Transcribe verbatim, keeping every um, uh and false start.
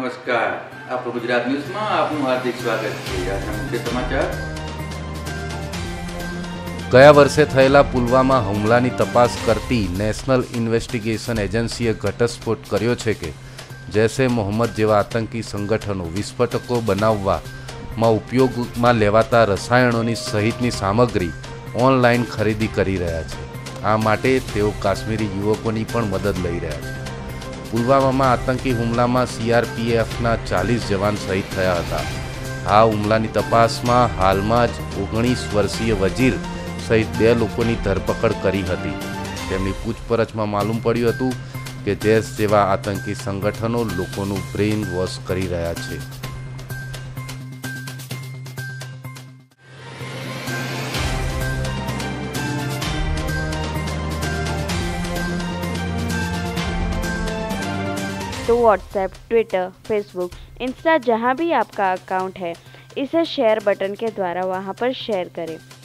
નમસ્કાર, આપણું ગુજરાત ન્યૂઝમાં આપનું હાર્દિક સ્વાગત છે। આજના મુખ્ય સમાચાર। ગયા વર્ષે થયેલા પુલવામા હુમલાની તપાસ કરતી નેશનલ ઇન્વેસ્ટિગેશન એજન્સીએ ઘટસ્ફોટ કર્યો છે કે જૈશે મોહમ્મદ જેવા આતંકી સંગઠનો વિસ્ફોટકો બનાવવામાં ઉપયોગમાં લેવાતા રસાયણોની સહિતની સામગ્રી ઓનલાઈન ખરીદી કરી રહ્યા છે। આ માટે તેઓ કાશ્મીરી યુવકોની પણ મદદ લઈ રહ્યા છે। પુલવામામાં આતંકી હુમલામાં સીઆરપીએફના ચાલીસ જવાન શહીદ થયા હતા। આ હુમલાની તપાસમાં હાલમાં જ ઓગણીસ વર્ષીય વજીર સહિત બે લોકોની ધરપકડ કરી હતી। તેમની પૂછપરછમાં માલુમ પડ્યું હતું કે જૈશ જેવા આતંકી સંગઠનો લોકોનું બ્રેઇન વોશ કરી રહ્યા છે। तो व्हाट्सएप, ट्विटर, फेसबुक, इंस्टा जहाँ भी आपका अकाउंट है, इसे शेयर बटन के द्वारा वहाँ पर शेयर करें।